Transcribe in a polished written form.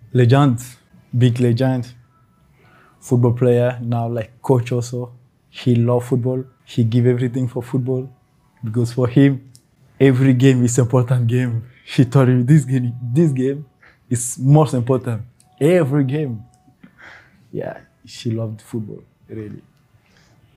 Legend, big legend, football player, now like coach also. He loves football. He give everything for football because for him, every game is important game. He told me this game is most important. Every game. Yeah, she loved football, really.